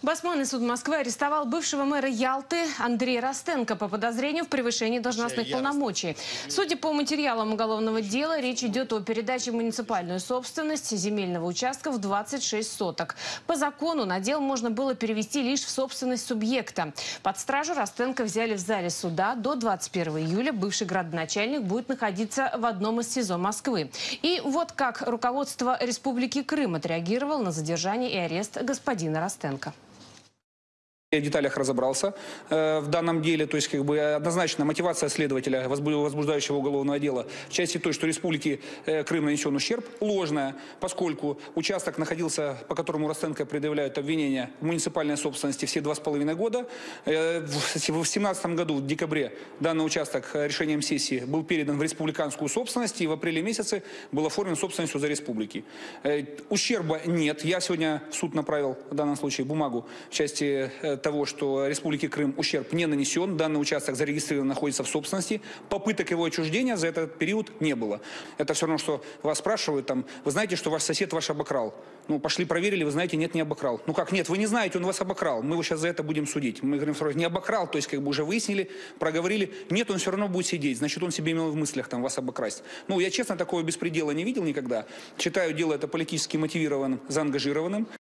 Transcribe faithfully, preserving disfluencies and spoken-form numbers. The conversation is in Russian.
Басманный суд Москвы арестовал бывшего мэра Ялты Андрея Ростенко по подозрению в превышении должностных полномочий. Судя по материалам уголовного дела, речь идет о передаче в муниципальную собственность земельного участка в двадцать шесть соток. По закону надел можно было перевести лишь в собственность субъекта. Под стражу Ростенко взяли в зале суда. До двадцать первого июля бывший градоначальник будет находиться в одном из СИЗО Москвы. И вот как руководство Республики Крым отреагировало на задержание и арест господина Ростенко. Я в деталях разобрался э, в данном деле, то есть как бы однозначно мотивация следователя, возбуждающего уголовное дело, в части той, что Республике э, Крым нанесен ущерб, ложная, поскольку участок находился, по которому Ростенко предъявляют обвинения, в муниципальной собственности все два с половиной года. Э, в семнадцатом году, в декабре, данный участок решением сессии был передан в республиканскую собственность, и в апреле месяце был оформлен собственностью за республики. Э, ущерба нет. Я сегодня в суд направил в данном случае бумагу в части э, того, что Республике Крым ущерб не нанесен. Данный участок зарегистрирован, находится в собственности. Попыток его отчуждения за этот период не было. Это все равно, что вас спрашивают, там, вы знаете, что ваш сосед ваш обокрал. Ну, пошли проверили, вы знаете, нет, не обокрал. Ну как, нет, вы не знаете, он вас обокрал. Мы его сейчас за это будем судить. Мы говорим, что не обокрал, то есть как бы уже выяснили, проговорили. Нет, он все равно будет сидеть. Значит, он себе имел в мыслях там вас обокрасть. Ну, я честно такого беспредела не видел никогда. Считаю дело это политически мотивированным, заангажированным.